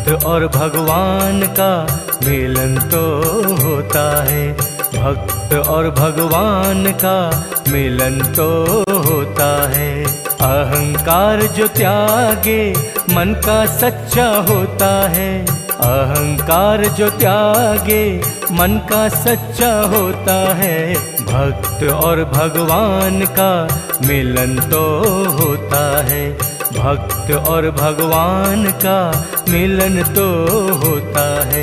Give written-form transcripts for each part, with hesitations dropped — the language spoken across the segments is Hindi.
भक्त और भगवान का मिलन तो होता है, भक्त और भगवान का मिलन तो होता है। अहंकार जो त्यागे मन का सच्चा होता है, अहंकार जो त्यागे मन का सच्चा होता है। भक्त और भगवान का मिलन तो होता है, भक्त और भगवान का मिलन तो होता है।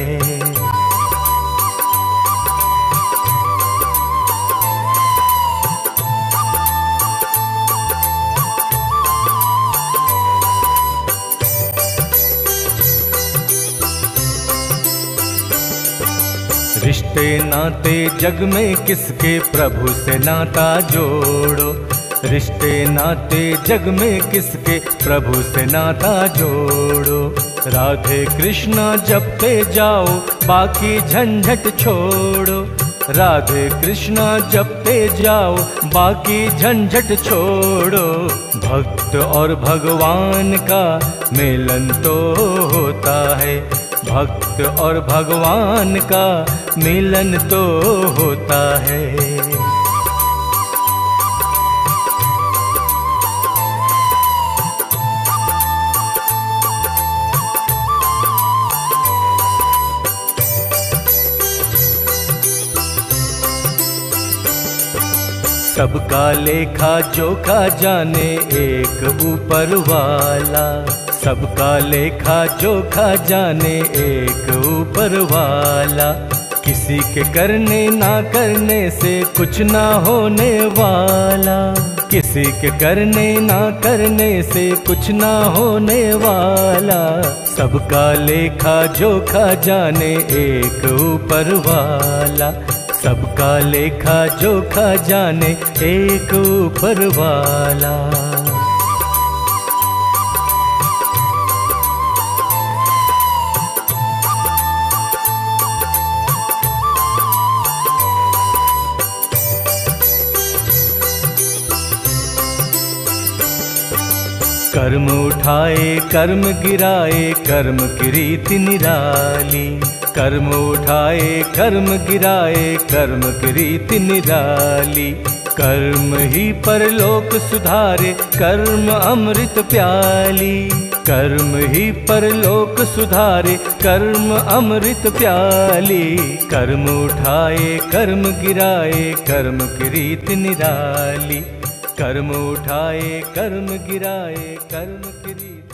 रिश्ते नाते जग में किसके, प्रभु से नाता जोड़ो। रिश्ते नाते जग में किसके, प्रभु से नाता जोड़ो। राधे कृष्णा जपते जाओ, बाकी झंझट छोड़ो। राधे कृष्णा जपते जाओ, बाकी झंझट छोड़ो। भक्त और भगवान का मिलन तो होता है, भक्त और भगवान का मिलन तो होता है। सबका लेखा जोखा जाने एक ऊपर वाला, सबका लेखा जोखा जाने एक ऊपर वाला। किसी के करने ना करने से कुछ ना होने वाला, किसी के करने ना करने से कुछ ना होने वाला। सबका लेखा जोखा जाने एक ऊपर वाला, सबका लेखा जोखा जाने एक ऊपर वाला। कर्म उठाए कर्म गिराए, कर्म की रीति निराली। कर्म उठाए कर्म गिराए, कर्म की रीति निराली। कर्म ही परलोक सुधारे, कर्म अमृत प्याली। कर्म ही परलोक सुधारे, कर्म अमृत प्याली। कर्म उठाए कर्म गिराए, कर्म की रीति निराली। कर्म उठाए कर्म गिराए, कर्म की रीति